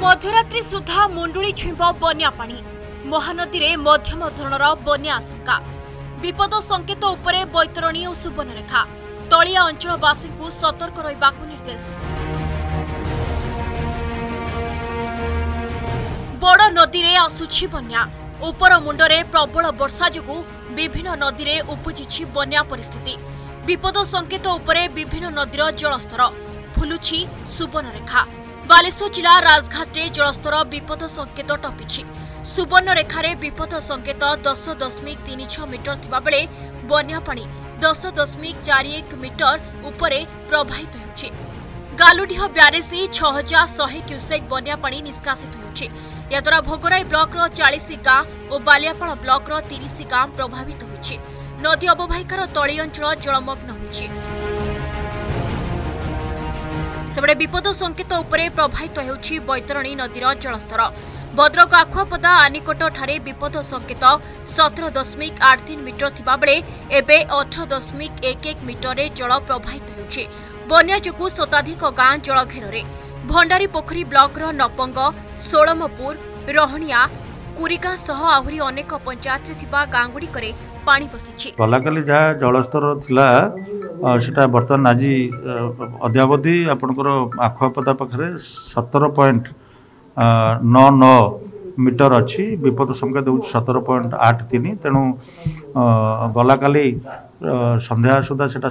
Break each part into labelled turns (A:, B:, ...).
A: मध्यरात्रि सुधा मुंडुली छुईब बन्या पानी महानदी रे मध्यम धरणर बन्या आशंका विपद संकेत उपरे बैतरणी और सुवर्णरेखा तलिया अंचलवासी को सतर्क रहिबा निर्देश। बड़ नदी रे आसुछि बन्या उपर मुंडरे प्रबल वर्षा जोगु विभिन्न नदी रे उपजिछि बन्या परिस्थिति विपद संकेत उपरे विभिन्न नदीर जलस्तर फुलुछि सुवर्णरेखा। बालेश्वर जिला राजघाट जलस्तर विपद संकेत टपिछि। सुवर्णरेखा विपद संकेत 10.36 मीटर थिबा बेले बन्या पानी 10.41 मीटर उपरे प्रवाहित होउछि। गालुडीह ब्यारेज 6100 क्यूसेक बन्या पानी निष्कासित होउछि। याद्वारा भोगराई ब्लॉक 40 गाँ और बालियापाल ब्लॉक 30 गाँ प्रभावित होइछि। नदी अववाहिकार तली अंचल जलमग्न होइछि। सेबडे विपद संकेत उपरे प्रवाहित होउछि बैतरणी नदीर जलस्तर। भद्रक आखुआपदा आनिकोट ठारे विपद संकेत 17.83 मीटर थिबा बेले एबे 18.11 मीटर रे जल प्रवाहित होउछि। बन्या जोगु शताधिक गाँ जलघेरे भंडारी पोखरी ब्लॉक नपंग सोलमपुर रहणिया कुरिका सह आहुरी अनेक पंचायत थिबा गाँगुड़िकरे पानी पसिछि।
B: गलाकाली जहाँ जलस्तर थिला सेटा बर्तमान आज अद्यावधि आपनकर आखुआपदा पाखरे 17.99 मीटर अच्छी विपद संकेत हूँ 17.83 तेणु गलाकाली संध्या सुधा से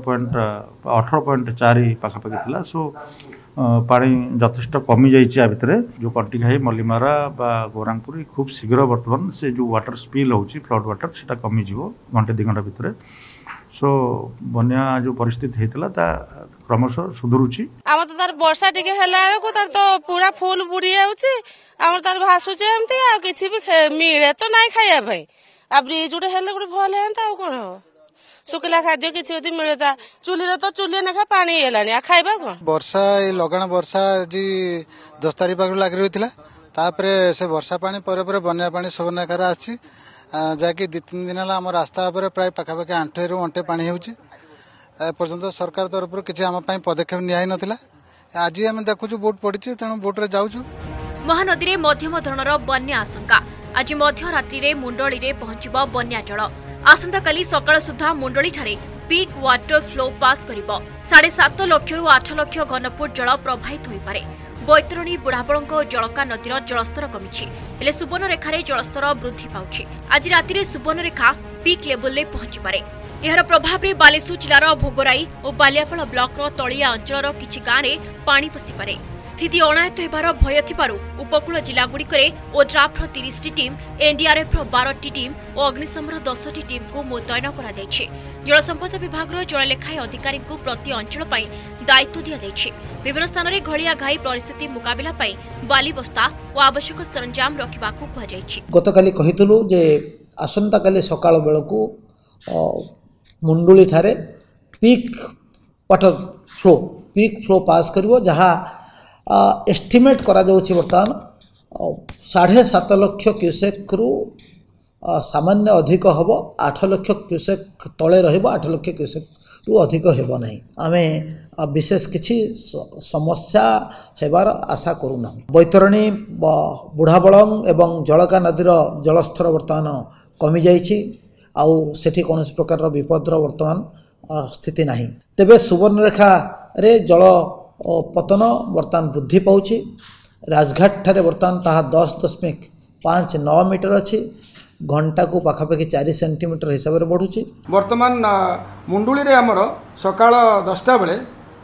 B: 18.4 पाखापाखि थिला। सो पानी यथेष्ट कमी जाइए भितर जो कंटिघाई मल्लीमारा बा गौरांगपुर खूब शीघ्र बर्तमान से जो वाटर स्पिल होची फ्लड वाटर सेटा कमी जीवो घंटे 2 घंटा भितर। सो बन्या जो परिस्थिति हेतला ता क्रमशः सुधरुची।
C: आम तो तार वर्षा टिके हला को तार तो पूरा फुल बुड़ी जाउची आम तार भासुचे एमती आ किछि भी मिले तो नाही खाया भाई आ ब्रिज उडे हेले गुड भल हेंता आ कोन हो सुखला खाद्य किछि यदि मिलता चुली रे तो चुली नखा पानी हेलानी आ खाइबा कोन। वर्षा
D: ए लगाण वर्षा जी 10 तारिख पाखु लागि रहितला तापरे से वर्षा पानी परे परे बन्या पानी सुवर्णरेखार आछि जाकि 2-3 दिन हला हम रास्ता पर प्राय पाखापाखि 8 रु 8 पानी होउछि। पर्यंत सरकार तरफ किसी आम पदक्षेप नियाई नथिला। आज आम देखुछु बोट पड़ी तेणु बोट रे जाउछु।
A: महानदी रे मध्यम धरणर बन्या आशंका आज मध्यरात्रि रे मुंडली रे पहुंचिबो बन्या जल। आसंता काली सकाळ सुधा मुंडली ठारे पीक वाटर फ्लो पास करिबो। 7.5 लाख रु 8 लाख घनफुट जल प्रवाहित होई पारे। बैतरणी बुढ़ाबलंक जलका नदीर जलस्तर कमिछि हेले सुवर्णरेखारे जलस्तर वृद्धि पाउछि। आज रातिरे सुवर्णरेखा पीक लेवल ले पहुंची पारे। यार प्रभाव में बालेश्वर जिलार भोगराई और बालियापाल ब्लॉक तलिया अंचल किछि गाँव में पानी पशि पारे। स्थिति अणायत होबार भय थिबारु उपकूल जिलागुड़िकरे ओड्राफ्र 30 टी टीम एनडीआरएफ 12 टी टीम और अग्निशमन 10 टी टीम को मुतयन करा जायछि। जल संपद विभाग जड़े लेखाएं अधिकारी को प्रति अंचल पाई दायित्व दिया जायछि। विभिन्न स्थान में घलिया घाई परिस्थिति मुकाबला पाई बाली बस्ता और आवश्यक सरंजाम रखिबाकू कहा जायछि।
E: गतकाली कहितलु जे आसंता काली सकाळ बेलकू मुंडुली ठारे पीक वाटर फ्लो पास करिवो जहाँ एस्टिमेट करा जाउछि बर्तमान 7.5 लाख क्यूसेक रु सामान्य अधिक हम 8 लाख क्यूसेक तले रहिबो 8 लाख क्यूसेक रु अधिक हेबो नहीं। आमे विशेष किछि समस्या हेबार आशा करूना। बैतरणी बुढ़ाबलंग एवं जलका नदीर जलस्तर बर्तमान कमी जाइछि आउ सेठी कौन प्रकार विपदर वर्तमान स्थिति नहीं। तेबे सुवर्णरेखा रे जल पतन वर्तमान वृद्धि पाउछि। राजघाट ठारे वर्तमान ताहा 10.59 मीटर अच्छी घंटा को पाखापाखि 4 सेंटीमीटर हिसाब से बढ़ुछि।
F: वर्तमान मुंडुली रे हमर सकाळ 10टा बेले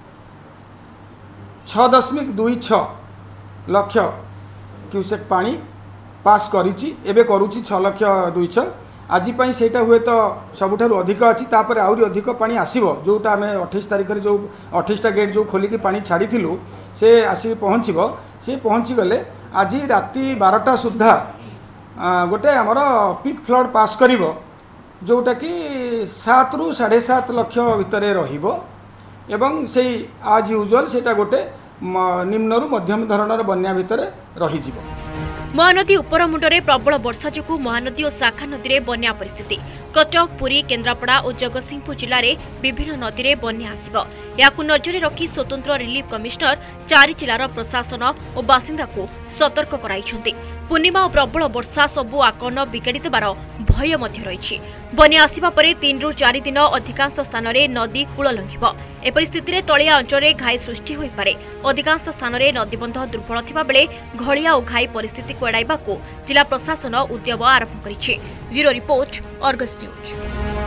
F: 6.26 लाख क्यूसेक पानी पास करिछि एबे करूछि 6,02,000। आज से हुए तो सबुठारु अधिक अच्छी तापर आहरी अधिक पानी आसो जोटा आम 28 तारिख जो 28टा गेट जो खोलिकी पानी छाड़ी से आसिक पहुँचब से पहुँची गले आज राति 12टा सुधा गोटे आमर पिक फ्लड पास करिवो जोटा कि 7 रु 7.5 लाख भितर रहिबो एवं से आज यूजुअल सेटा गोटे निम्न रु मध्यम धरणर बन्या भितर रहिजिवो।
A: महानदी उपरमुंडरे प्रबल वर्षा जोगु महानदी और शाखा नदी में बन्या परिस्थिति कटक पुरी केन्द्रापड़ा और जगतसिंहपुर जिले में विभिन्न नदी में बन्या आसिबो याकु नजरे रखी स्वतंत्र रिलीफ कमिशनर चारि जिलार प्रशासन और बासिंदा को सतर्क कराइछन्ति। पूर्णिमा और प्रबल वर्षा सबु आकलन बिगाड़ी देबार भय मध्य रही। बन्या आसिबा परे 3 ରୁ 4 दिन अधिकांश स्थान में नदी कूल लंघिब। ए परिस्थिति तलिया अंचल घाई सृष्टि हो पारे। अधिकांश स्थान में नदीबंध दुर्बल थिबा बेले घलिया और घाई परिस्थिति को एड़ाइबाकू जिला प्रशासन उद्यम आरंभ करिछि। Bureau report Argus news.